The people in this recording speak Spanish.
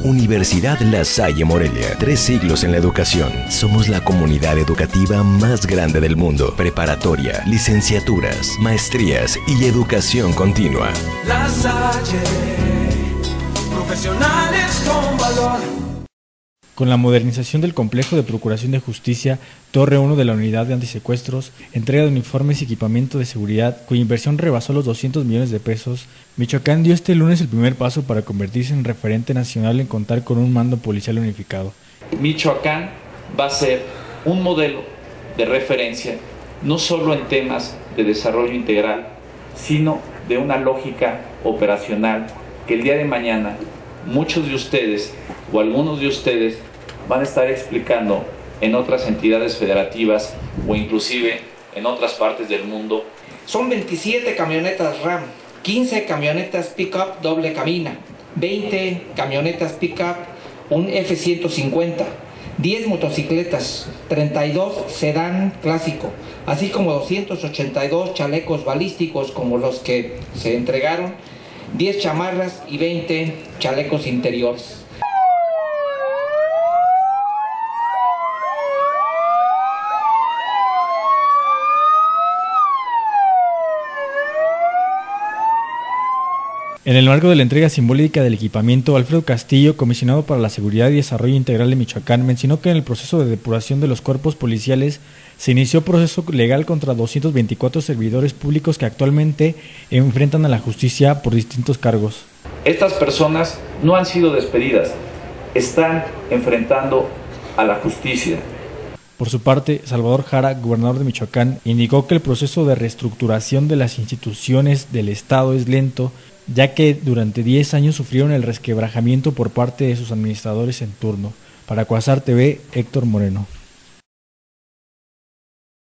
Universidad La Salle Morelia, 3 siglos en la educación. Somos la comunidad educativa más grande del mundo. Preparatoria, licenciaturas, maestrías y educación continua. La Salle, profesionales con valor. Con la modernización del complejo de Procuración de Justicia, Torre 1 de la Unidad de Antisecuestros, entrega de uniformes y equipamiento de seguridad, cuya inversión rebasó los 200 millones de pesos, Michoacán dio este lunes el primer paso para convertirse en referente nacional en contar con un mando policial unificado. Michoacán va a ser un modelo de referencia, no solo en temas de desarrollo integral, sino de una lógica operacional que el día de mañana muchos de ustedes o algunos de ustedes van a estar explicando en otras entidades federativas o inclusive en otras partes del mundo. Son 27 camionetas RAM, 15 camionetas pick-up doble cabina, 20 camionetas pick-up, un F-150, 10 motocicletas, 32 sedán clásico, así como 282 chalecos balísticos como los que se entregaron, 10 chamarras y 20 chalecos interiores. En el marco de la entrega simbólica del equipamiento, Alfredo Castillo, comisionado para la Seguridad y Desarrollo Integral de Michoacán, mencionó que en el proceso de depuración de los cuerpos policiales se inició proceso legal contra 224 servidores públicos que actualmente enfrentan a la justicia por distintos cargos. Estas personas no han sido despedidas, están enfrentando a la justicia. Por su parte, Salvador Jara, gobernador de Michoacán, indicó que el proceso de reestructuración de las instituciones del Estado es lento, ya que durante 10 años sufrieron el resquebrajamiento por parte de sus administradores en turno. Para Cuasar TV, Héctor Moreno.